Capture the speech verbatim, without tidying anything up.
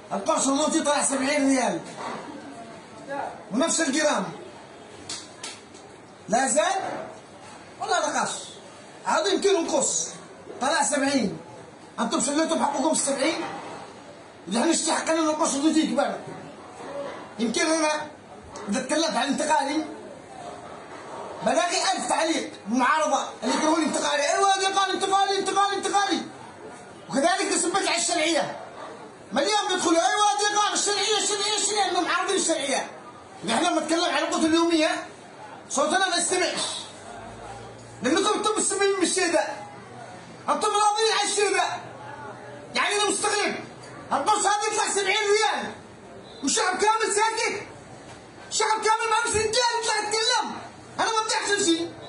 القرص النوتي طلع سبعين ريال ونفس الجرام لا زاد ولا نقص. هذا يمكن ينقص، طلع سبعين. انتم شليتوا بحقكم السبعين، نحن نستحق ان ننقص وديك كبر. يمكن انا اذا تكلمت عن انتقالي بلاقي ألف تعليق معارضه اللي يقولون انتقالي، ايوه قال انتقالي انتقالي انتقالي. وكذلك نثبت على الشرعيه مليون بيدخلوا ايوه قال الشرعيه الشرعيه الشرعيه انهم معارضين الشرعيه. نحن لما نتكلم عن القوت اليوميه صوتنا ما يستمعش، لانكم انتم مستمعين من الشيء ده، انتم راضيين على الشيء ده. يعني انا مستغرب القرص هذا يطلع سبعين ريال والشعب كامل ساكت، الشعب كامل ما بس رجال يطلع يتكلم. انا ما بدي احسن شيء.